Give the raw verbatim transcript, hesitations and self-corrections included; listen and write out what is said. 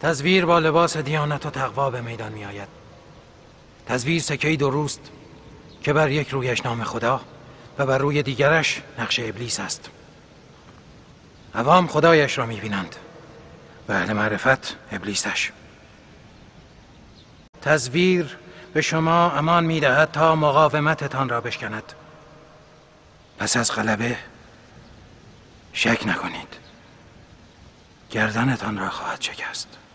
تزویر با لباس دیانت و تقوا به میدان می آید. تزویر سکه‌ای درست که بر یک رویش نام خدا و بر روی دیگرش نقش ابلیس است. عوام خدایش را می بینند و اهل معرفت ابلیسش. تزویر به شما امان می دهد تا مقاومتتان را بشکند. پس از غلبه شک نکنید، گردنتان را خواهد شکست.